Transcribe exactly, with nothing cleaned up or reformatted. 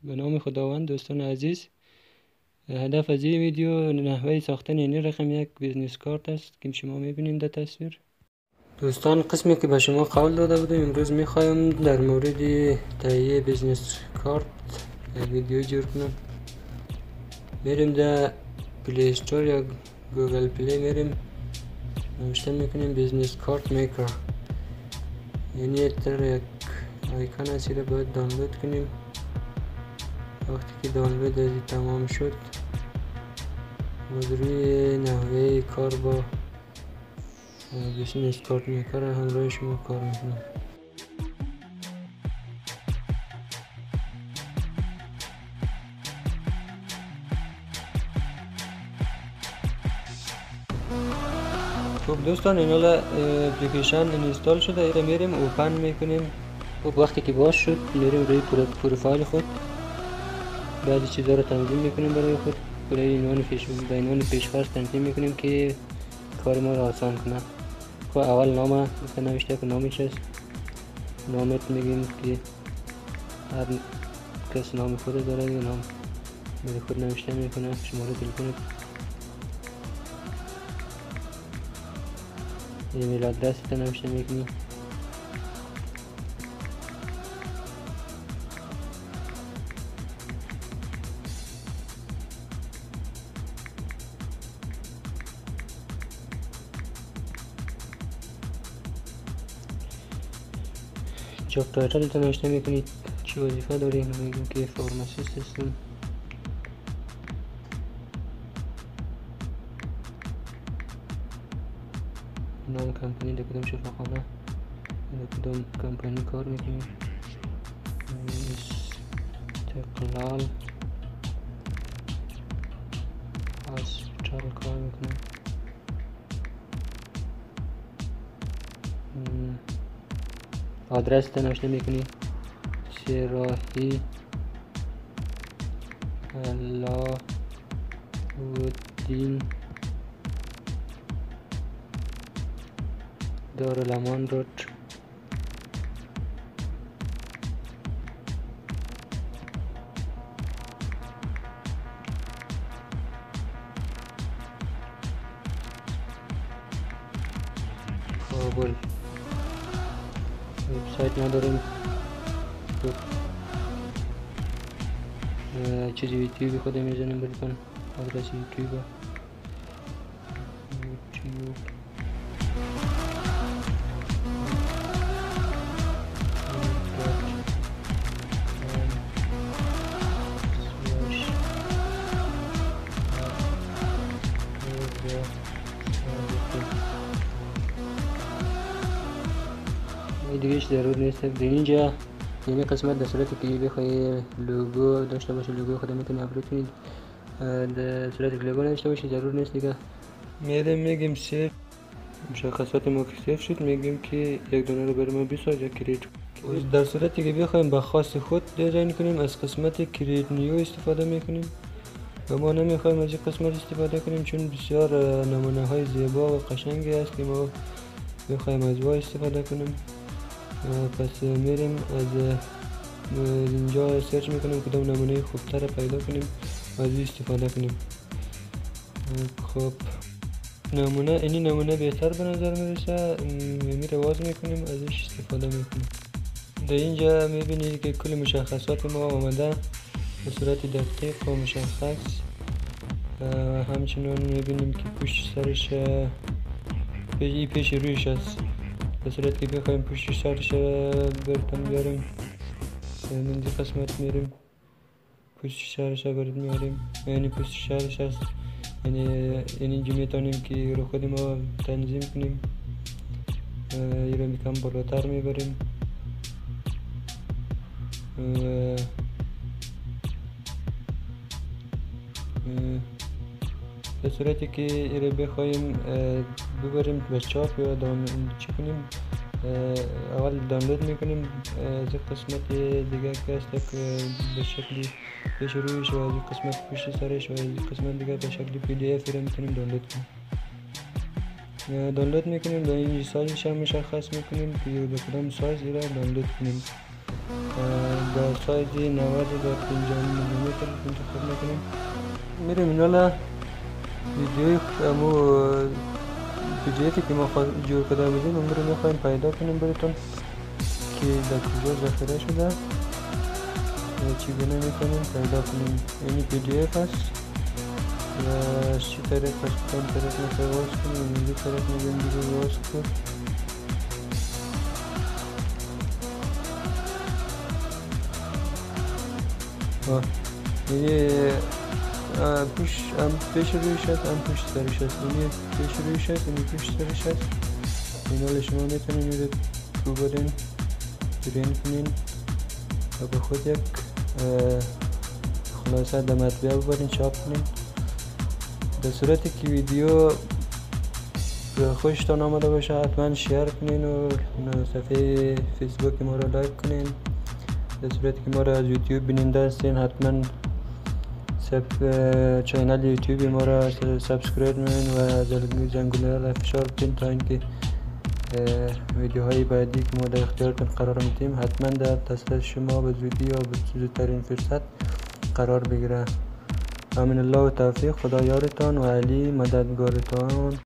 به نام خداوند. دوستان عزیز، هدف از این ویدیو نحوه ساختن این رقم یک بیزنس کارت است که شما میبینید در تصویر. دوستان، قسمی که به شما قول داده بودم امروز میخوایم در مورد تهیه بیزنس کارت ویدیو جور کنم. میریم در پلی استور یا گوگل پلی، میریم نوشته میکنیم بیزنس کارت میکر. یعنی تر یک آیکان است را باید دانلود کنیم. وقتی که دانلود از تمام شد باز روی نحوه کار با بیزنس کارت میکر همراه شما کار میکنم. خب دوستان، این حالا اپلیکیشن اینستال شده. ایره میریم اوپن میکنیم. خب وقتی که باز شد میریم روی پروفایل خود، بعضی چیزا رو تنظیم میکنیم برای خود. برای عنوان پیش به عنوان پیش‌فرض تنظیم میکنیم که کار ما رو آسان کنه. خب اول نام مثلا نوشته که نامش است. نامت میگیم که هر کس نام خود داره، دیگه نام برای خود نوشته میکنه. شماره تلفن، ایمیل آدرس تا نوشته میکنی. جاب تایتل تا نوشته میکنید چی وظیفه داری. میگیم که فارماسیست هستم. نام کمپانی در کدام شفاخانه، در کدام کمپانی کار میکنیم. استقلال هاسپیتال کار میکنم. آدرس تا نوشته میکنی. سراحی علاءالدین دارالامان رود. کابل. وبسایت نداریم. چیزی یوتیوبی خود میزنیم براتون. آدرس یوتیوب یوتیوب دیگهش ضرور نیست. در اینجا یعنی قسمت در صورتی که بخوای لوگو داشته باشه، لوگو خود میتونی اپلود کنید. در صورتی که لوگو نداشته باشه ضرور نیست دیگه. میریم میگیم سیو. مشخصات ما که سیو شد میگیم که یک دلار رو برای ما بساز یا کریت. در صورتی که بخوایم به خاص خود دیزاین کنیم از قسمت کریت نیو استفاده میکنیم و ما نمیخوایم از این قسمت استفاده کنیم چون بسیار نمونه های زیبا و قشنگی است که ما بخوایم از وای استفاده کنیم. پس میریم از اینجا سرچ میکنیم کدام نمونه خوبتر پیدا کنیم و از این استفاده کنیم. خب نمونه اینی نمونه بهتر به نظر میرسه، میره واز میکنیم ازش استفاده میکنیم. در اینجا میبینید که کل مشخصات ما آمده به صورت دقیق و مشخص. همچنان میبینیم که پشت سرش پیش پیش رویش است. به صورت که بخوایم پشت سرش برتن بیاریم این قسمت میریم پشت سرش برد میاریم. یعنی پشت سرش است، یعنی یعنی اینجا میتونیم که رو خود ما تنظیم کنیم. این رو میکم بالاتر میبریم. به صورتی که این رو بخوایم ببریم به چاپ یا دام چی کنیم، اول دانلود میکنیم از قسمت دیگه که است به شکلی پیش رویش و از قسمت پشت سرش و از قسمت دیگه به شکلی پی دی اف رو میتونیم دانلود کنیم. دانلود میکنیم و این سایزش هم مشخص میکنیم که به کدام سایز را دانلود کنیم. با سایزی نود با پنجاه میلیمتر انتخاب میکنیم. میریم اینا ویدیوی امو ویدیویی که ما جور کرده بودیم اون رو میخوایم پیدا کنیم براتون که در کجا ذخیره شده چگونه میکنیم پیدا کنیم. یعنی پی دی اف هست و از چی طریق هست کن طریق میخوای باز کنیم اینجا طریق میگیم دیگه باز کن. یه پیش هم پیش رویش هست هم پشت سرش هست. این پیش رویش هست این پشت سرش هست. این حال شما میتونین این رو برین برین کنین و به خود یک خلاصه در مطبعه ببرین چاپ کنین. به صورتی که ویدیو به خوشتان آمده باشه حتما شیر کنین و صفحه فیسبوک ما را لایک کنین. به صورتی که ما را از یوتیوب بیننده هستین حتما چینل یوتیوب ما را سابسکرایب کنین و زنگوله را فشار بدین تا اینکه ویدیوهای بعدی که ما در اختیارتون قرار میدیم حتما در دسترس شما به زودی یا به زودترین فرصت قرار بگیره. امین الله و توفیق. خدا یارتان و علی مددگارتان.